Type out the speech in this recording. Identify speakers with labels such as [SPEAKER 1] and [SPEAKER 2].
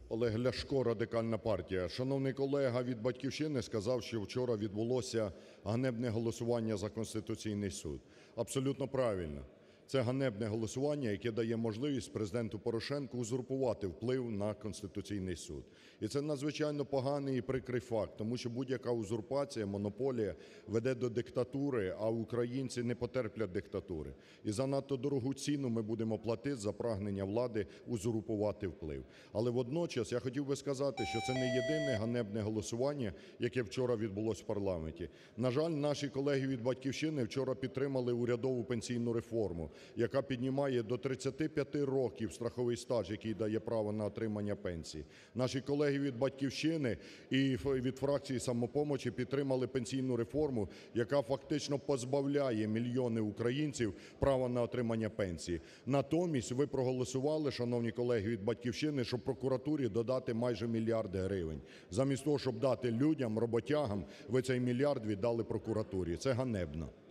[SPEAKER 1] Олег Ляшко, Радикальна партія. Шановний колега від "Батьківщини" сказав, що вчора відбулося ганебне голосування за Конституційний Суд. Абсолютно правильно. Це ганебне голосування, яке дає можливість Президенту Порошенку узурпувати вплив на Конституційний Суд. І це надзвичайно поганий і прикрий факт, тому що будь-яка узурпація, монополія веде до диктатури, а українці не потерплять диктатури. І занадто дорогу ціну ми будемо платити за прагнення влади узурпувати вплив. Але водночас я хотів би сказати, що це не єдине ганебне голосування, яке вчора відбулося в парламенті. На жаль, наші колеги від "Батьківщини" вчора підтримали урядову пенсійну реформу, яка піднімає до 35 років страховий стаж, який дає право на отримання пенсії. Наші колеги від "Батьківщини" і від фракції "Самопомочі" підтримали пенсійну реформу, яка фактично позбавляє мільйони українців права на отримання пенсії. Натомість ви проголосували, шановні колеги від "Батьківщини", щоб прокуратурі додати майже мільярд гривень. Замість того, щоб дати людям, роботягам, ви цей мільярд віддали прокуратурі. Це ганебно.